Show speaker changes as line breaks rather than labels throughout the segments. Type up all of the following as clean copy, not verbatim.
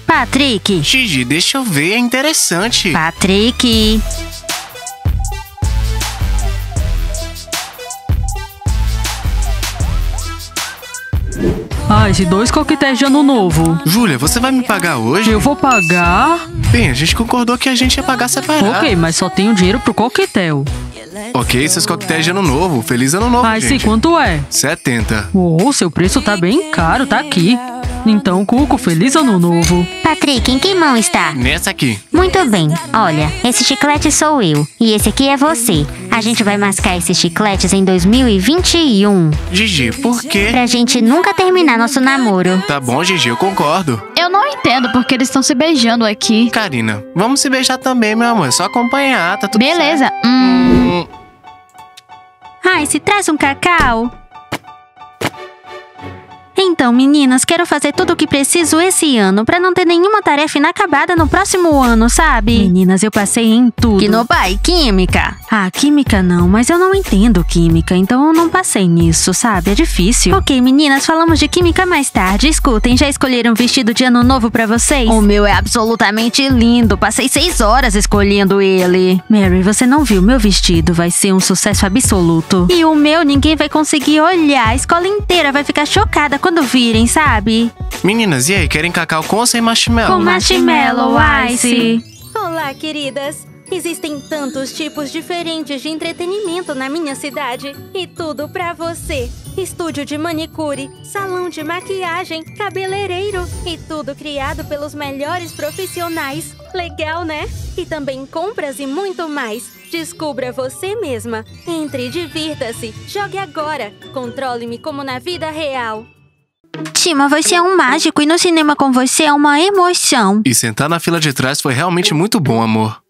Patrick.
Gigi, deixa eu ver, é interessante.
Patrick. Esses 2 coquetéis de ano novo.
Júlia, você vai me pagar hoje?
Eu vou pagar?
Bem, a gente concordou que a gente ia pagar separado.
Ok, mas só tenho dinheiro pro coquetel.
Ok, esses coquetéis de ano novo. Feliz ano novo, gente.
Sim, quanto é?
70.
Seu preço tá bem caro, tá aqui. Então, Cuco, feliz ano novo.
Patrick, em que mão está?
Nessa aqui.
Muito bem. Olha, esse chiclete sou eu. E esse aqui é você. A gente vai mascar esses chicletes em 2021.
Gigi, por quê?
Pra gente nunca terminar nosso namoro.
Tá bom, Gigi, eu concordo.
Eu não entendo porque eles estão se beijando aqui.
Karina, vamos se beijar também, meu amor. É só acompanhar, tá tudo
Beleza.
certo.
Se traz um cacau. Então, meninas, quero fazer tudo o que preciso esse ano pra não ter nenhuma tarefa inacabada no próximo ano, sabe? Meninas, eu passei em tudo.
Que no pai, química.
Química não, mas eu não entendo química, então eu não passei nisso, sabe? É difícil. Ok, meninas, falamos de química mais tarde. Escutem, já escolheram um vestido de ano novo pra vocês?
O meu é absolutamente lindo. Passei 6 horas escolhendo ele.
Mary, você não viu meu vestido? Vai ser um sucesso absoluto. E o meu, ninguém vai conseguir olhar. A escola inteira vai ficar chocada quando virem, sabe?
Meninas, e aí, querem cacau com ou sem marshmallow?
Com marshmallow, ice.
Olá, queridas! Existem tantos tipos diferentes de entretenimento na minha cidade. E tudo pra você. Estúdio de manicure, salão de maquiagem, cabeleireiro. E tudo criado pelos melhores profissionais. Legal, né? E também compras e muito mais. Descubra você mesma. Entre e divirta-se. Jogue agora. Controle-me como na vida real.
Tima, você é um mágico e no cinema com você é uma emoção.
E sentar na fila de trás foi realmente muito bom, amor.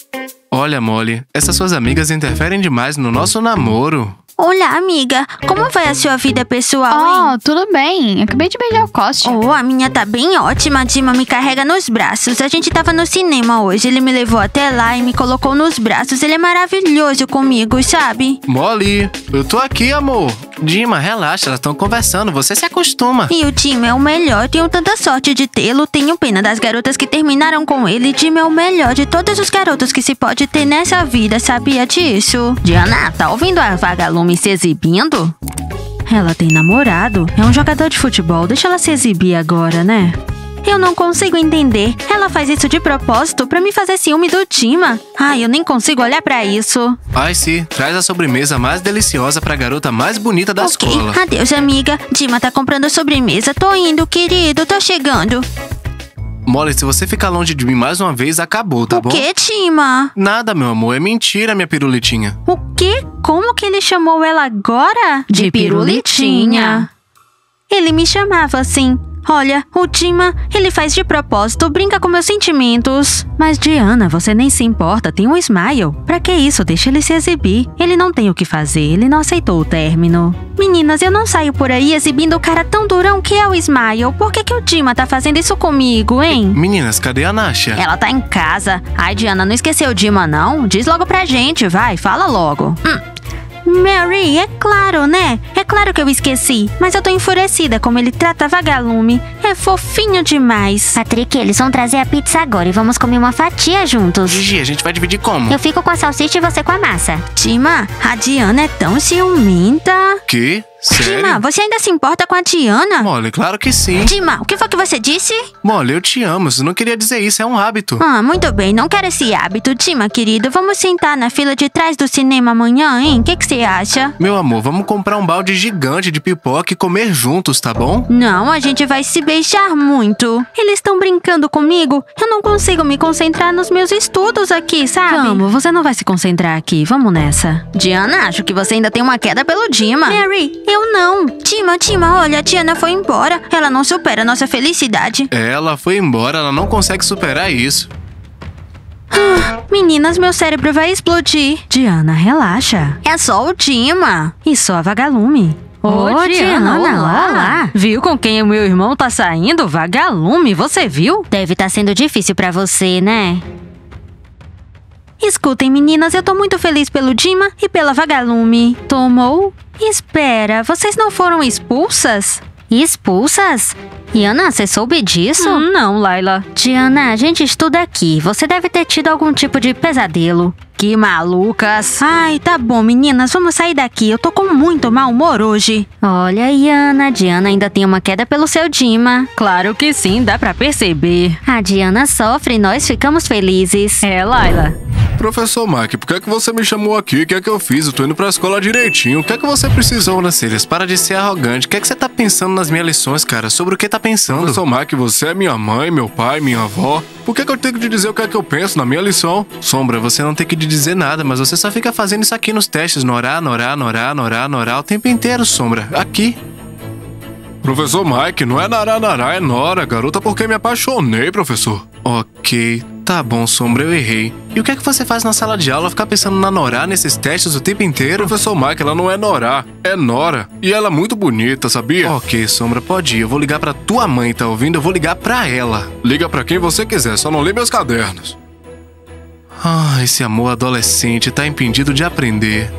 Olha, Molly, essas suas amigas interferem demais no nosso namoro.
Olá, amiga. Como vai a sua vida pessoal, hein?
Tudo bem. Acabei de beijar o Coste.
A minha tá bem ótima. Dima me carrega nos braços. A gente tava no cinema hoje. Ele me levou até lá e me colocou nos braços. Ele é maravilhoso comigo, sabe?
Molly, eu tô aqui, amor. Dima, relaxa, elas estão conversando. Você se acostuma.
E o Dima é o melhor. Tenho tanta sorte de tê-lo. Tenho pena das garotas que terminaram com ele. Dima é o melhor de todos os garotos que se pode ter nessa vida. Sabia disso?
Diana, tá ouvindo a vagalume se exibindo?
Ela tem namorado. É um jogador de futebol. Deixa ela se exibir agora, né? Eu não consigo entender. Ela faz isso de propósito pra me fazer ciúme do Dima. Eu nem consigo olhar pra isso.
Ice, traz a sobremesa mais deliciosa pra garota mais bonita da escola.
Adeus, amiga. Dima tá comprando sobremesa. Tô indo, querido. Tô chegando.
Molly, se você ficar longe de mim mais uma vez, acabou, tá bom?
O quê, Dima?
Nada, meu amor. É mentira, minha pirulitinha.
O quê? Como que ele chamou ela agora?
De pirulitinha.
Ele me chamava assim. Olha, o Dima, ele faz de propósito, brinca com meus sentimentos. Mas Diana, você nem se importa, tem um Smile. Pra que isso? Deixa ele se exibir. Ele não tem o que fazer, ele não aceitou o término. Meninas, eu não saio por aí exibindo o cara tão durão que é o Smile. Por que o Dima tá fazendo isso comigo, hein?
Meninas, cadê a Nasha?
Ela tá em casa. Ai, Diana, não esqueceu o Dima, não? Diz logo pra gente, vai, fala logo.
Mary, é claro, né? É claro que eu esqueci. Mas eu tô enfurecida como ele trata vagalume. É fofinho demais.
Patrick, eles vão trazer a pizza agora e vamos comer uma fatia juntos.
Gigi, a gente vai dividir como?
Eu fico com a salsicha e você com a massa.
Dima, a Diana é tão ciumenta.
Que? Sério?
Dima, você ainda se importa com a Diana?
Molly, claro que sim.
Dima, o que foi que você disse?
Molly, eu te amo. Você não queria dizer isso, é um hábito.
Muito bem, não quero esse hábito. Dima, querido, vamos sentar na fila de trás do cinema amanhã, hein? O que você acha?
Meu amor, vamos comprar um balde gigante de pipoca e comer juntos, tá bom?
Não, a gente vai se beijar muito. Eles estão brincando comigo. Eu não consigo me concentrar nos meus estudos aqui, sabe? Vamos, você não vai se concentrar aqui. Vamos nessa.
Diana, acho que você ainda tem uma queda pelo Dima.
Mary, eu não. Dima, olha, a Diana foi embora. Ela não supera a nossa felicidade.
Ela foi embora, ela não consegue superar isso.
Meninas, meu cérebro vai explodir. Diana, relaxa.
É só o Dima.
E só a vagalume.
Diana, olá.
Viu com quem o meu irmão tá saindo? Vagalume, você viu?
Deve tá sendo difícil pra você, né?
Escutem, meninas, eu tô muito feliz pelo Dima e pela vagalume. Tomou? Espera, vocês não foram expulsas?
Expulsas? Yana, você soube disso?
Não, Layla.
Diana, a gente estuda aqui. Você deve ter tido algum tipo de pesadelo.
Que malucas. Ai, tá bom, meninas, vamos sair daqui. Eu tô com muito mau humor hoje.
Olha, Yana, a Diana ainda tem uma queda pelo seu Dima.
Claro que sim, dá pra perceber.
A Diana sofre e nós ficamos felizes.
É, Layla.
Professor Mike, por que é que você me chamou aqui? O que é que eu fiz? Eu tô indo pra escola direitinho. O que é que você precisou? Sobrancelhas, para de ser arrogante. O que é que você tá pensando nas minhas lições, cara? Sobre o que tá pensando? Professor Mike, você é minha mãe, meu pai, minha avó. Por que eu tenho que te dizer o que é que eu penso na minha lição? Sombra, você não tem que te dizer nada, mas você só fica fazendo isso aqui nos testes. Norá, o tempo inteiro, Sombra. Aqui. Professor Mike, não é nará, é Nora, garota, porque me apaixonei, professor. Ok, tá bom, Sombra, eu errei. E o que é que você faz na sala de aula, ficar pensando na Norá nesses testes o tempo inteiro? Professor Mike, ela não é Norá, é Nora. E ela é muito bonita, sabia? Ok, Sombra, pode ir. Eu vou ligar pra tua mãe, tá ouvindo? Eu vou ligar pra ela. Liga pra quem você quiser, só não lê meus cadernos. Ah, esse amor adolescente tá impedido de aprender.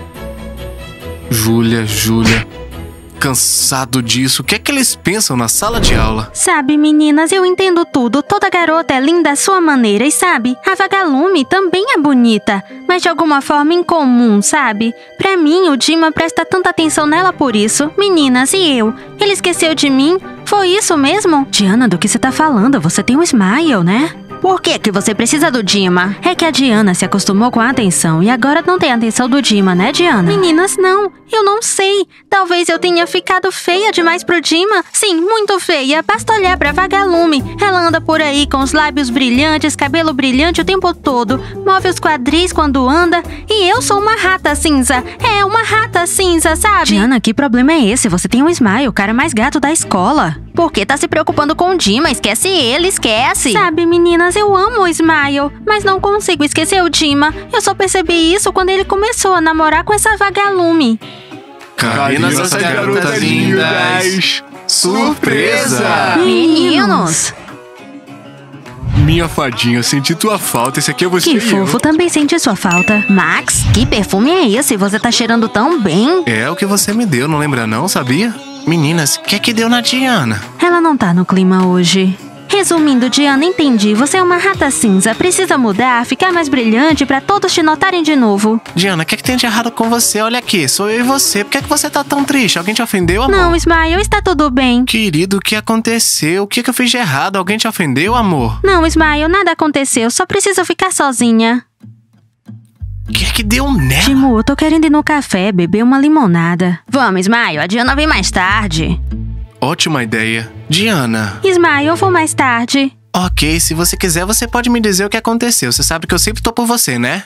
Júlia. Cansado disso. O que é que eles pensam na sala de aula?
Sabe, meninas, eu entendo tudo. Toda garota é linda à sua maneira. E sabe, a Vagalume também é bonita, mas de alguma forma incomum, sabe? Pra mim, o Dima presta tanta atenção nela por isso. Meninas, e eu? Ele esqueceu de mim? Foi isso mesmo? Diana, do que você tá falando? Você tem um Smile, né? Por que você precisa do Dima? É que a Diana se acostumou com a atenção e agora não tem a atenção do Dima, né, Diana? Meninas, não. Eu não sei. Talvez eu tenha ficado feia demais pro Dima. Sim, muito feia. Basta olhar pra Vagalume. Ela anda por aí com os lábios brilhantes, cabelo brilhante o tempo todo, move os quadris quando anda. E eu sou uma rata cinza. É, uma rata cinza, sabe? Diana, que problema é esse? Você tem um Smile, o cara mais gato da escola. Por que tá se preocupando com o Dima? Esquece ele, esquece. Sabe, meninas, eu amo o Smile, mas não consigo esquecer o Dima. Eu só percebi isso quando ele começou a namorar com essa Vagalume.
Cadê nossas garotas lindas? Surpresa!
Meninos!
Minha fadinha, senti tua falta. Esse aqui é você.
Que fofo, também senti sua falta. Max, que perfume é esse? Você tá cheirando tão bem.
É o que você me deu, não lembra não, sabia? Meninas, o que é que deu na Diana?
Ela não tá no clima hoje. Resumindo, Diana, entendi. Você é uma rata cinza. Precisa mudar, ficar mais brilhante pra todos te notarem de novo.
Diana, o que é que tem de errado com você? Olha aqui, sou eu e você. Por que é que você tá tão triste? Alguém te ofendeu, amor?
Não, Smile, está tudo bem.
Querido, o que aconteceu? O que eu fiz de errado? Alguém te ofendeu, amor?
Não, Smile, nada aconteceu. Só preciso ficar sozinha.
O que é que deu nela?
Timu, eu tô querendo ir no café, beber uma limonada. Vamos, Smile, a Diana vem mais tarde.
Ótima ideia. Diana.
Smile, eu vou mais tarde.
Ok, se você quiser, você pode me dizer o que aconteceu. Você sabe que eu sempre tô por você, né?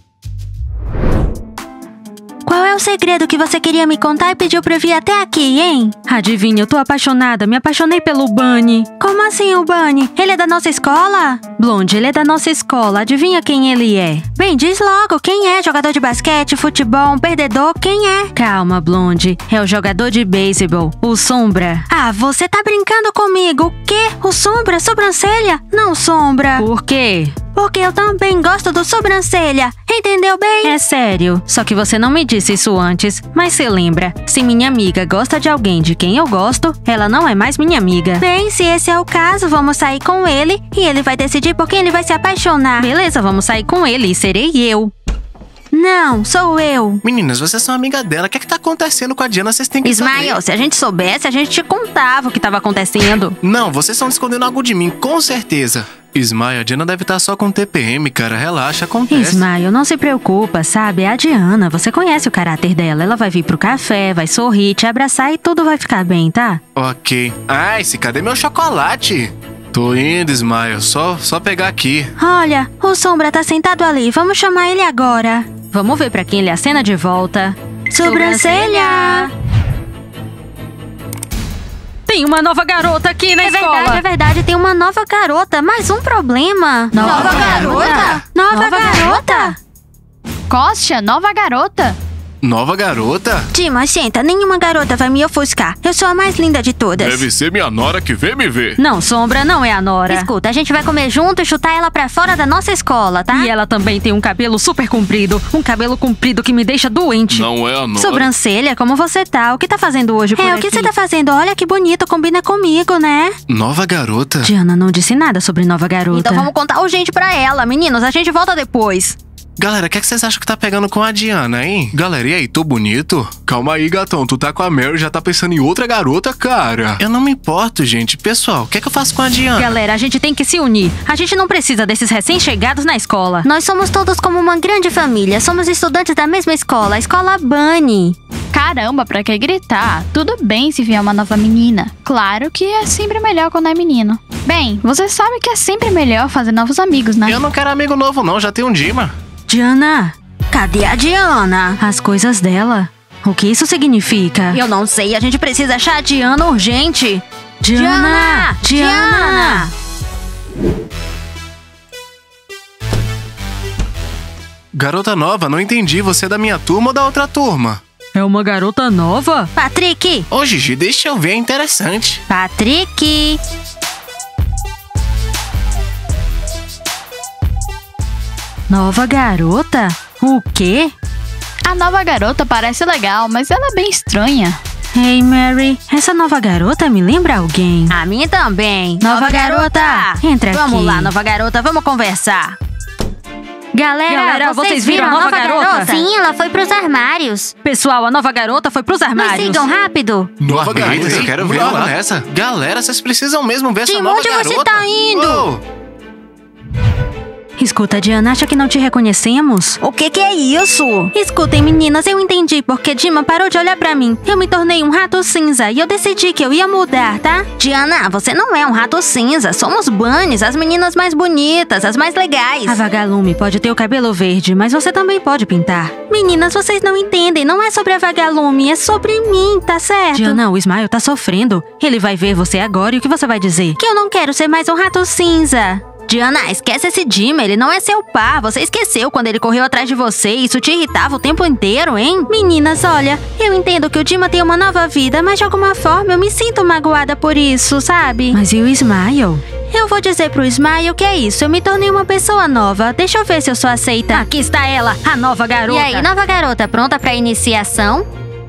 Qual é o segredo que você queria me contar e pediu pra eu vir até aqui, hein? Adivinha, eu tô apaixonada. Me apaixonei pelo Bunny. Como assim o Bunny? Ele é da nossa escola? Blonde, ele é da nossa escola. Adivinha quem ele é? Bem, diz logo. Quem é? Jogador de basquete, futebol, um perdedor? Quem é? Calma, Blonde. É o jogador de beisebol, o Sombra. Ah, você tá brincando comigo. O quê? O Sombra? Sobrancelha? Não, Sombra. Por quê? Porque eu também gosto do Sobrancelha. Entendeu bem? É sério. Só que você não me disse isso antes. Mas se lembra, se minha amiga gosta de alguém de quem eu gosto, ela não é mais minha amiga. Bem, se esse é o caso, vamos sair com ele e ele vai decidir por quem ele vai se apaixonar. Beleza, vamos sair com ele e serei eu. Não, sou eu.
Meninas, vocês são amiga dela. O que é que tá acontecendo com a Diana? Vocês têm que
Smile,
saber.
se a gente soubesse, a gente te contava o que tava acontecendo.
Não, vocês estão escondendo algo de mim, com certeza. Smile, a Diana deve estar só com TPM, cara. Relaxa, acontece.
Smile, não se preocupa, sabe? É a Diana, você conhece o caráter dela. Ela vai vir pro café, vai sorrir, te abraçar e tudo vai ficar bem, tá?
Ok. Ai, cadê meu chocolate? Tô indo, Smile. Só pegar aqui.
Olha, o Sombra tá sentado ali. Vamos chamar ele agora. Vamos ver pra quem ele acena de volta. Sobrancelha! Tem uma nova garota aqui na escola. É verdade, tem uma nova garota. Mais um problema.
Nova garota?
Nova garota?
Kostya, nova garota?
Nova garota?
Dima, senta. Nenhuma garota vai me ofuscar. Eu sou a mais linda de todas.
Deve ser minha nora que vem me ver.
Não, Sombra, não é a Nora.
Escuta, a gente vai comer junto e chutar ela pra fora da nossa escola, tá?
E ela também tem um cabelo super comprido. Um cabelo comprido que me deixa doente.
Não é a nora.
Sobrancelha, como você tá? O que tá fazendo hoje por aqui? O que você tá fazendo? Olha que bonito, combina comigo, né?
Nova garota?
Diana não disse nada sobre nova garota.
Então vamos contar urgente pra ela. Meninos, a gente volta depois.
Galera, o que vocês acham que tá pegando com a Diana, hein? Galera, e aí, tô bonito? Calma aí, gatão, tu tá com a Mary e já tá pensando em outra garota, cara. Eu não me importo, gente. Pessoal, o que eu faço com a Diana?
Galera, a gente tem que se unir. A gente não precisa desses recém-chegados na escola.
Nós somos todos como uma grande família. Somos estudantes da mesma escola, a escola Bunny.
Caramba, pra que gritar? Tudo bem se vier uma nova menina. Claro que é sempre melhor quando é menino. Bem, você sabe que é sempre melhor fazer novos amigos, né?
Eu não quero amigo novo, não. Já tenho um Dima.
Diana, cadê a Diana? As coisas dela. O que isso significa?
Eu não sei, a gente precisa achar a Diana urgente.
Diana! Diana!
Garota nova, não entendi. Você é da minha turma ou da outra turma?
É uma garota nova?
Patrick!
Ô, Gigi, deixa eu ver, é interessante.
Patrick!
Nova garota? O quê?
A nova garota parece legal, mas ela é bem estranha.
Hey, Mary, essa nova garota me lembra alguém.
A mim também.
Nova garota, entra aqui.
Vamos lá, nova garota, vamos conversar.
Galera, vocês viram a nova garota?
Sim, ela foi pros armários.
Pessoal, a nova garota foi pros
Mas
armários.
sigam rápido.
Nova garota, eu quero ver ela
lá.
essa. Galera, vocês precisam mesmo ver essa
Tim,
nova
onde
garota.
você tá indo?
Uou.
Escuta, Diana, acha que não te reconhecemos?
O que é isso?
Escutem, meninas, eu entendi porque Dima parou de olhar pra mim. Eu me tornei um rato cinza e eu decidi que eu ia mudar, tá?
Diana, você não é um rato cinza. Somos Bunnies, as meninas mais bonitas, as mais legais.
A Vagalume pode ter o cabelo verde, mas você também pode pintar. Meninas, vocês não entendem. Não é sobre a Vagalume, é sobre mim, tá certo? Diana, o Smile tá sofrendo. Ele vai ver você agora e o que você vai dizer? Que eu não quero ser mais um rato cinza.
Diana, esquece esse Dima, ele não é seu par. Você esqueceu quando ele correu atrás de você e isso te irritava o tempo inteiro, hein?
Meninas, olha, eu entendo que o Dima tem uma nova vida, mas de alguma forma eu me sinto magoada por isso, sabe? Mas e o Smile? Eu vou dizer pro Smile que é isso, eu me tornei uma pessoa nova. Deixa eu ver se eu sou aceita.
Aqui está ela, a nova garota.
E aí, nova garota, pronta pra iniciação?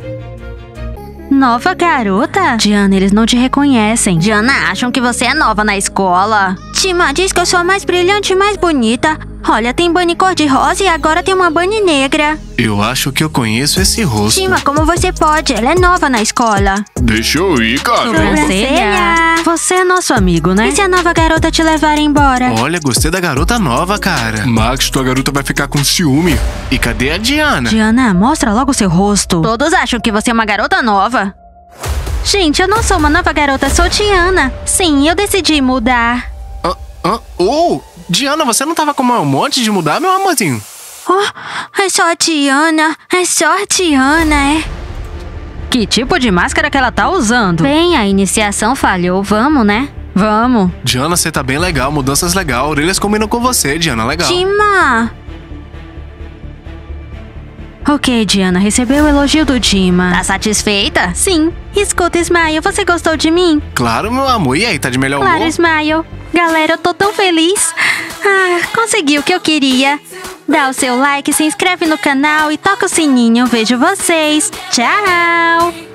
Nova garota? Diana, eles não te reconhecem.
Diana, acham que você é nova na escola?
Dima diz que eu sou a mais brilhante e mais bonita. Olha, tem Bunny cor-de-rosa e agora tem uma Bunny negra.
Eu acho que eu conheço esse rosto.
Dima, como você pode? Ela é nova na escola.
Deixa eu ir, cara.
Sobrancelha. Você é nosso amigo, né? E se a nova garota te levar embora?
Olha, gostei da garota nova, cara. Max, tua garota vai ficar com ciúme. E cadê a Diana?
Diana, mostra logo seu rosto.
Todos acham que você é uma garota nova.
Gente, eu não sou uma nova garota, sou Diana. Sim, eu decidi mudar.
Oh, Diana, você não tava com um monte de mudar, meu amorzinho?
Oh, é só a Diana. É só a Diana, é. Que tipo de máscara que ela tá usando?
Bem, a iniciação falhou. Vamos, né?
Vamos.
Diana, você tá bem legal, mudanças legal. Orelhas combinam com você, Diana, legal.
Dima! Ok, Diana, recebeu o elogio do Dima.
Tá satisfeita?
Sim. Escuta, Smile, você gostou de mim?
Claro, meu amor. E aí, tá de melhor humor?
Claro, Smile. Galera, eu tô tão feliz. Consegui o que eu queria. Dá o seu like, se inscreve no canal e toca o sininho. Vejo vocês. Tchau!